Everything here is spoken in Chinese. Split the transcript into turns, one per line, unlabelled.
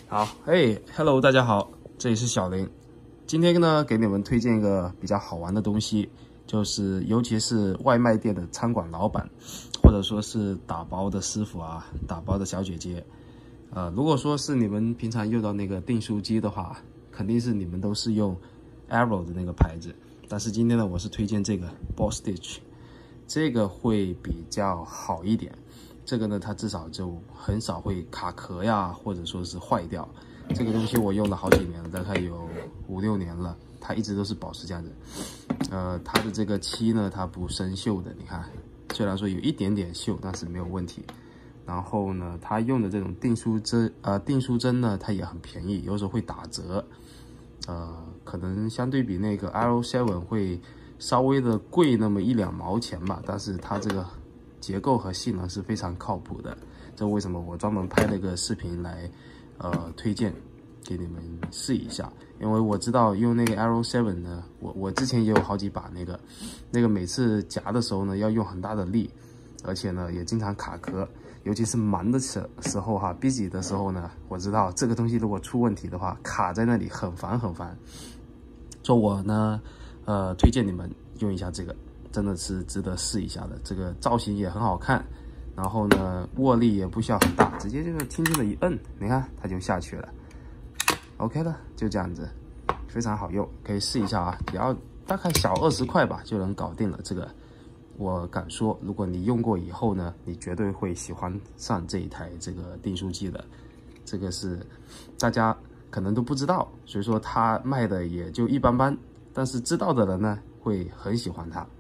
好，嘿，Hello，大家好，这里是小林。今天呢，给你们推荐一个比较好玩的东西，就是尤其是外卖店的餐馆老板，或者说是打包的师傅啊，打包的小姐姐。如果说是你们平常用到那个订书机的话，肯定是你们都是用 Arrow 的那个牌子。但是今天呢，我是推荐这个 Boss-Stitch， 这个会比较好一点。这个呢，它至少就很少会卡壳呀，或者说是坏掉。这个东西我用了好几年了，大概有5-6年了，它一直都是保持这样子。它的这个漆呢，它不生锈的，你看，虽然说有一点点锈，但是没有问题。然后呢，它用的这种订书针呢，它也很便宜，有时候会打折。可能相对比那个 Arrow 7会稍微的贵那么1-2毛钱吧，但是它这个结构和性能是非常靠谱的。这为什么我专门拍了个视频来推荐给你们试一下，因为我知道用那个 Arrow 7呢，我之前也有好几把那个每次夹的时候呢要用很大的力，而且呢也经常卡壳，尤其是忙的时候哈 busy 的时候呢，我知道这个东西如果出问题的话，卡在那里很烦很烦。所以我呢推荐你们用一下这个，真的是值得试一下的。这个造型也很好看，然后呢握力也不需要很大，直接就是轻轻的一摁，你看它就下去了。OK 了，就这样子，非常好用，可以试一下啊。只要大概小20块吧就能搞定了。这个我敢说，如果你用过以后呢，你绝对会喜欢上这一台这个订书机的。这个是大家可能都不知道，所以说它卖的也就一般般，但是知道的人呢会很喜欢它。